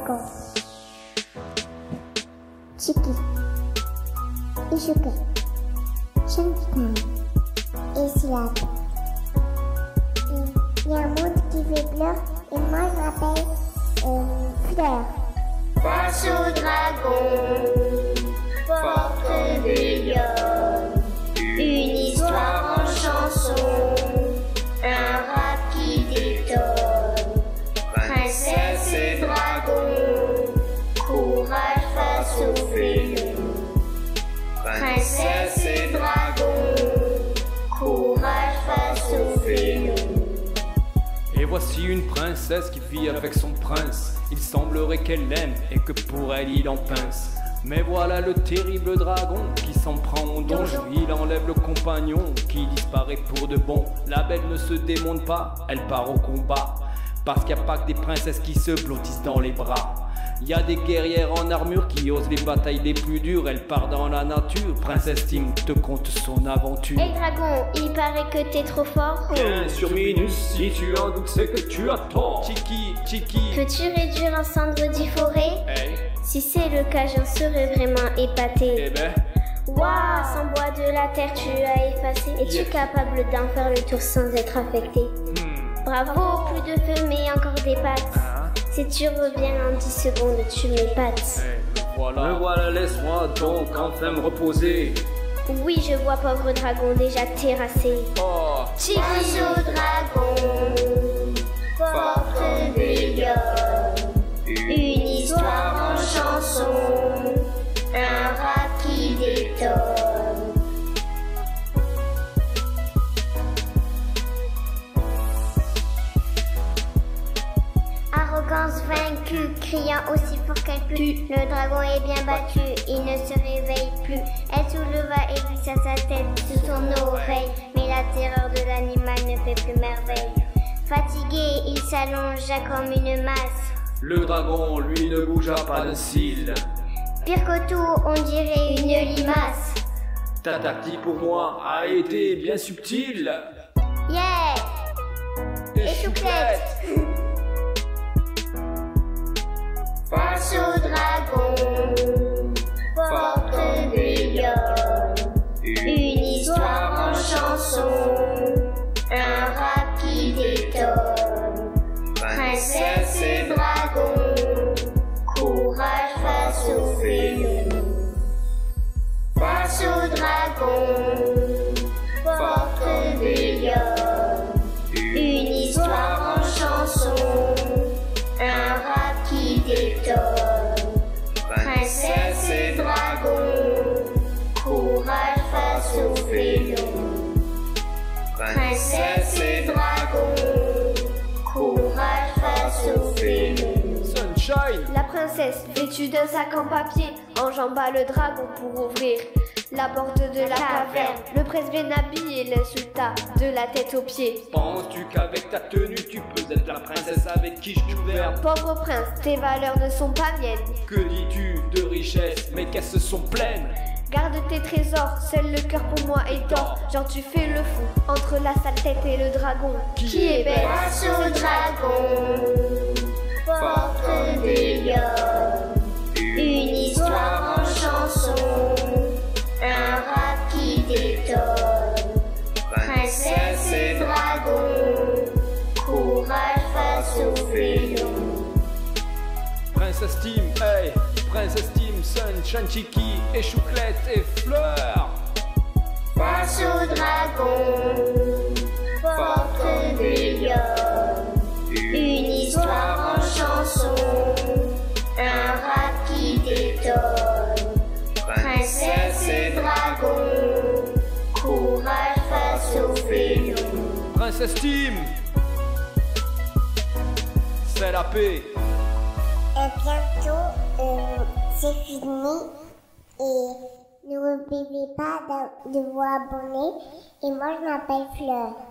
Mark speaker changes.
Speaker 1: dragon. Chicky. Ishuke. Shantan. Et Slap. Il y a un monde qui fait fleur et moi je m'appelle Fleur.
Speaker 2: Face au dragon, porte des lionnes, une histoire en chanson, un rap qui détonne. Princesse et dragon, courage face au félin. Princesse et dragon, courage face au félin.
Speaker 3: Et voici une princesse qui vit avec son prince. Il semblerait qu'elle l'aime et que pour elle il en pince. Mais voilà le terrible dragon qui s'en prend au donjon. Il enlève le compagnon qui disparaît pour de bon. La belle ne se démonte pas, elle part au combat. Parce qu'il n'y a pas que des princesses qui se blottissent dans les bras. Il y a des guerrières en armure qui osent les batailles les plus dures. Elle part dans la nature, Princesse Tim te conte son aventure.
Speaker 2: Hey dragon, il paraît que t'es trop fort.
Speaker 3: Bien sûr Minus, si tu en doutes c'est que tu as tort. Chicky, Chicky.
Speaker 2: Peux-tu réduire en cendres du forêt?
Speaker 3: Hey.
Speaker 2: Si c'est le cas, j'en serais vraiment épaté.
Speaker 3: Eh ben.
Speaker 2: Waouh, sans bois de la terre tu as effacé. Es-tu capable d'en faire le tour sans être affecté? Bravo, plus de feu mais encore des pattes. Si tu reviens en 10 secondes, tu m'épates.
Speaker 3: Me voilà, laisse-moi donc enfin me reposer.
Speaker 2: Oui, je vois pauvre dragon déjà terrassé.
Speaker 3: Oh.
Speaker 2: Chicky au dragon, porte des lionnes, une histoire en chanson, un rap qui détonne. Arrogance vaincue, criant aussi fort qu'elle put. Le dragon est bien battu, il ne se réveille plus. Elle souleva et glissa sa tête sous son oreille. Mais la terreur de l'animal ne fait plus merveille. Fatigué, il s'allongea comme une masse.
Speaker 3: Le dragon, lui, ne bougea pas de cils.
Speaker 2: Pire que tout, on dirait une limace.
Speaker 3: Ta tactique pour moi a été bien subtile.
Speaker 2: Yeah! Échouclette! Face au dragon, porte des lionnes, une histoire en chanson, un rap qui détonne. Princesse et dragon, courage face au félin. Face au dragon, porte des lionnes, une histoire en chanson, un rap qui détonne. Princesse et dragon, courage face au félin. Princesse et dragon, courage face au félin.
Speaker 3: Sunshine.
Speaker 4: La princesse, vêtue d'un sac en papier, enjamba le dragon pour ouvrir la porte de la caverne. Le prince bien habillé l'insulta de la tête aux pieds.
Speaker 3: Penses-tu qu'avec ta tenue tu peux être la princesse avec qui je gouverne?
Speaker 4: Pauvre prince, tes valeurs ne sont pas miennes.
Speaker 3: Que dis-tu de richesse? Mes caisses sont pleines.
Speaker 4: Garde tes trésors, seul le cœur pour moi est d'or. Genre tu fais le fou entre la sale tête et le dragon. Qui est belle?
Speaker 2: Face au dragon, porte des lionnes, une histoire en chanson, un rap qui détonne. Princesse et dragon, courage face au félin.
Speaker 3: Princesse Tim, hey, Princesse Tim, Sunshine, Chicky, Échouclette et Fleur.
Speaker 2: Face au dragon, porte des lionnes, une histoire en chanson, un rap qui détonne. Princesse et dragon, courage face au félin.
Speaker 3: Princesse Tim, c'est la paix.
Speaker 1: Bientôt, c'est fini. Et n'oubliez pas de vous abonner. Et moi, je m'appelle Fleur.